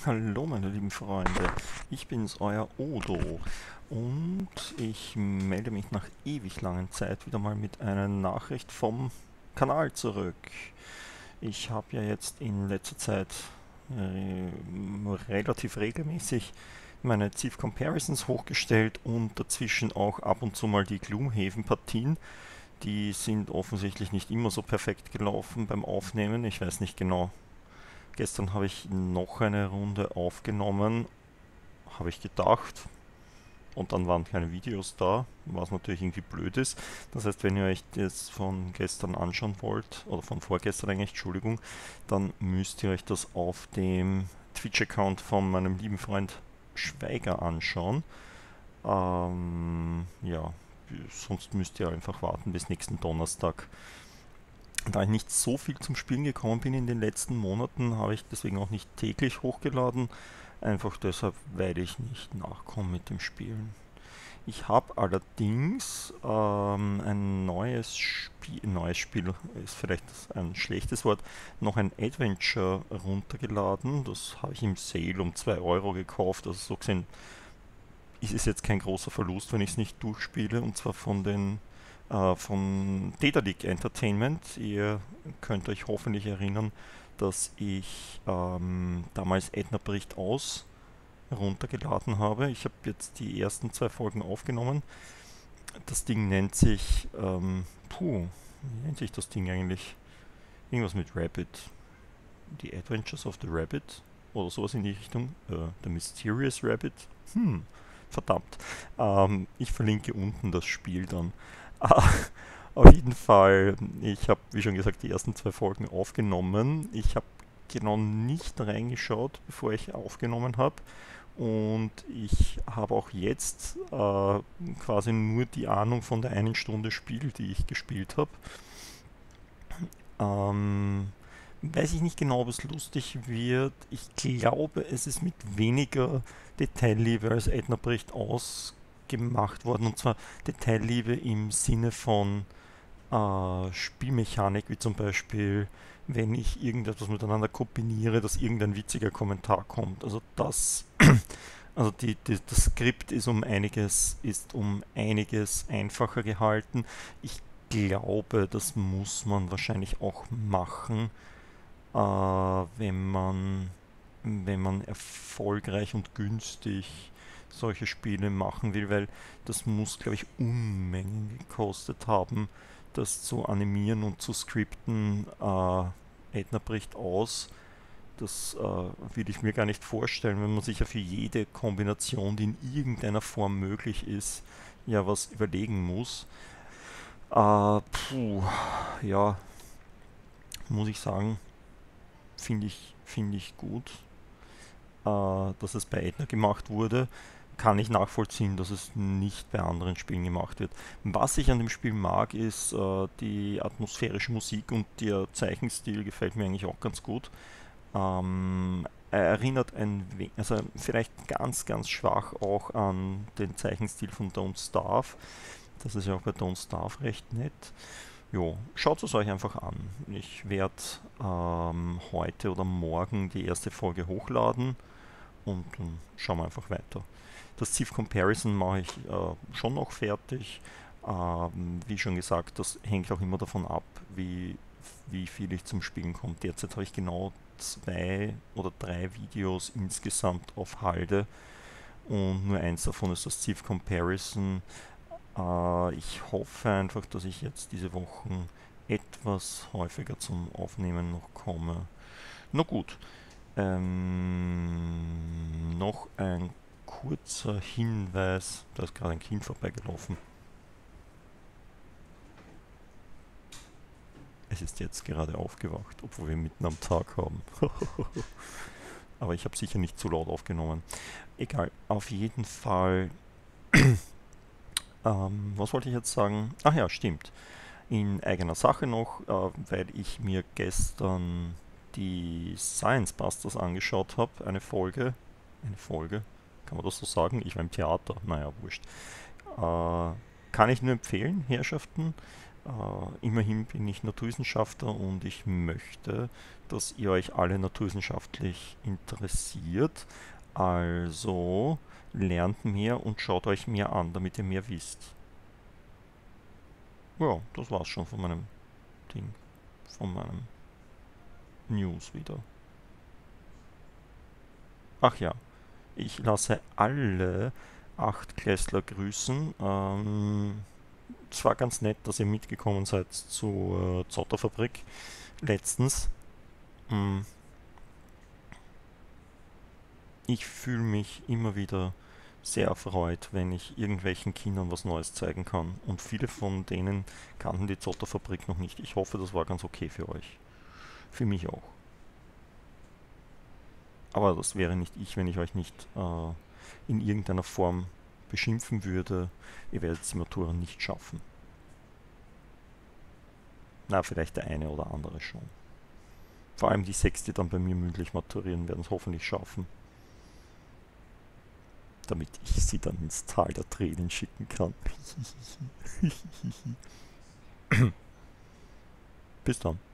Hallo meine lieben Freunde, ich bin's, euer Odo und ich melde mich nach ewig langen Zeit wieder mal mit einer Nachricht vom Kanal zurück. Ich habe ja jetzt in letzter Zeit relativ regelmäßig meine Civ Comparisons hochgestellt und dazwischen auch ab und zu mal die Gloomhaven-Partien. Die sind offensichtlich nicht immer so perfekt gelaufen beim Aufnehmen, ich weiß nicht genau. Gestern habe ich noch eine Runde aufgenommen, habe ich gedacht. Und dann waren keine Videos da, was natürlich irgendwie blöd ist. Das heißt, wenn ihr euch das von gestern anschauen wollt, oder von vorgestern eigentlich, Entschuldigung, dann müsst ihr euch das auf dem Twitch-Account von meinem lieben Freund Schweiger anschauen. Ja, sonst müsst ihr einfach warten bis nächsten Donnerstag. Da ich nicht so viel zum Spielen gekommen bin in den letzten Monaten, habe ich deswegen auch nicht täglich hochgeladen. Einfach deshalb, weil ich nicht nachkomme mit dem Spielen. Ich habe allerdings neues Spiel ist vielleicht ein schlechtes Wort, noch ein Adventure runtergeladen. Das habe ich im Sale um 2 Euro gekauft. Also so gesehen ist es jetzt kein großer Verlust, wenn ich es nicht durchspiele. Und zwar von Daedalic Entertainment. Ihr könnt euch hoffentlich erinnern, dass ich damals Edna bricht aus runtergeladen habe. Ich habe jetzt die ersten 2 Folgen aufgenommen. Das Ding nennt sich, wie nennt sich das Ding eigentlich? Irgendwas mit Rabbit. The Adventures of the Rabbit oder sowas in die Richtung. The Mysterious Rabbit. Verdammt. Ich verlinke unten das Spiel dann. Ah, auf jeden Fall, ich habe, wie schon gesagt, die ersten 2 Folgen aufgenommen. Ich habe genau nicht reingeschaut, bevor ich aufgenommen habe. Und ich habe auch jetzt quasi nur die Ahnung von der einen Stunde Spiel, die ich gespielt habe. Ähm, Weiß ich nicht genau, ob es lustig wird. Ich glaube, es ist mit weniger Detailliebe als Edna bricht ausgemacht worden. Und zwar Detailliebe im Sinne von Spielmechanik, wie zum Beispiel, wenn ich irgendetwas miteinander kombiniere, dass irgendein witziger Kommentar kommt. Das Skript ist um einiges einfacher gehalten. Ich glaube, das muss man wahrscheinlich auch machen, wenn man erfolgreich und günstig solche Spiele machen will, weil das muss, glaube ich, Unmengen gekostet haben, das zu animieren und zu skripten. Edna bricht aus. Das will ich mir gar nicht vorstellen, wenn man sich ja für jede Kombination, die in irgendeiner Form möglich ist, ja was überlegen muss. Ja, muss ich sagen, finde ich gut, dass es bei Edna gemacht wurde. Kann ich nachvollziehen, dass es nicht bei anderen Spielen gemacht wird. Was ich an dem Spiel mag, ist die atmosphärische Musik und der Zeichenstil gefällt mir eigentlich auch ganz gut. Er erinnert also vielleicht ganz, ganz schwach auch an den Zeichenstil von Don't Starve. Das ist ja auch bei Don't Starve recht nett. Jo, schaut es euch einfach an. Ich werde heute oder morgen die erste Folge hochladen und dann schauen wir einfach weiter. Das Civ Comparison mache ich schon noch fertig. Wie schon gesagt, das hängt auch immer davon ab, wie viel ich zum Spielen komme. Derzeit habe ich genau 2 oder 3 Videos insgesamt auf Halde und nur eins davon ist das Civ Comparison. Ich hoffe einfach, dass ich jetzt diese Wochen etwas häufiger zum Aufnehmen noch komme. Na gut, noch ein kurzer Hinweis. Da ist gerade ein Kind vorbeigelaufen. Es ist jetzt gerade aufgewacht, obwohl wir mitten am Tag haben. Aber ich habe sicher nicht zu laut aufgenommen. Egal, auf jeden Fall. Was wollte ich jetzt sagen? Ach ja, stimmt. In eigener Sache noch, weil ich mir gestern die Science Busters angeschaut habe, eine Folge, kann man das so sagen? Ich war im Theater, naja, wurscht. Kann ich nur empfehlen, Herrschaften. Immerhin bin ich Naturwissenschaftler und ich möchte, dass ihr euch alle naturwissenschaftlich interessiert. Also lernt mehr und schaut euch mehr an, damit ihr mehr wisst. Ja, das war's schon von meinem Ding, von meinem News wieder. Ach ja, ich lasse alle Achtklässler grüßen. Es war ganz nett, dass ihr mitgekommen seid zur Zotterfabrik letztens. Mm, Ich fühle mich immer wieder sehr erfreut, wenn ich irgendwelchen Kindern was Neues zeigen kann. Und viele von denen kannten die Zotterfabrik noch nicht. Ich hoffe, das war ganz okay für euch. Für mich auch. Aber das wäre nicht ich, wenn ich euch nicht in irgendeiner Form beschimpfen würde. Ihr werdet die Matura nicht schaffen. Na, vielleicht der eine oder andere schon. Vor allem die sechs, die dann bei mir mündlich maturieren, werden es hoffentlich schaffen. Damit ich sie dann ins Tal der Tränen schicken kann. Bis dann.